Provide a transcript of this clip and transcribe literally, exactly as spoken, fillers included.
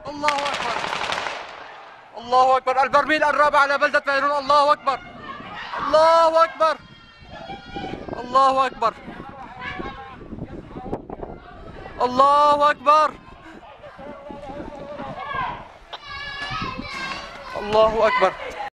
الله أكبر. الله أكبر. البرميل الرابع على بلدة فيرون. الله أكبر. الله أكبر. الله أكبر. الله أكبر. الله أكبر.